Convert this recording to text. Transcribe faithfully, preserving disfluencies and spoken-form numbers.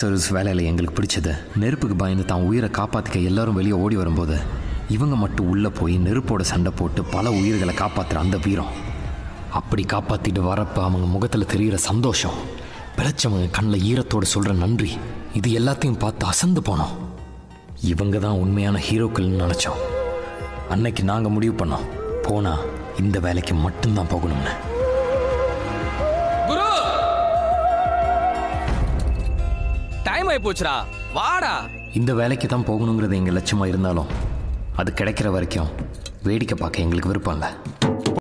Service வேலையில் எங்களுக்கு பிடிச்சது நெருப்புக்கு பயந்து தான் உயிரை காப்பாற்றிக்க எல்லாரும் வெளியே ஓடி வரும்போது இவங்க மட்டும் உள்ளே போய் நெருப்போட சண்டை போட்டு பல உயிர்களை காப்பாற்றுற அந்த வீரம். அப்படி காப்பாற்றிட்டு வரப்போ அவங்க முகத்தில் தெரிகிற சந்தோஷம், பிழைச்சவங்க கண்ணில் ஈரத்தோடு சொல்கிற நன்றி, இது எல்லாத்தையும் பார்த்து அசந்து போனோம். இவங்க தான் உண்மையான ஹீரோக்கள்னு நினச்சோம். அன்னைக்கு நாங்கள் முடிவு பண்ணோம், போனால் இந்த வேலைக்கு மட்டும்தான் போகணும்னு. டைம் ஆயி போச்சுடா, வாடா. இந்த வேலைக்கு தான் போகணுங்கிறது எங்கள் லட்சியமாக இருந்தாலும் அது கிடைக்கிற வரைக்கும் வேடிக்கை பார்க்க எங்களுக்கு விருப்பம் இல்லை.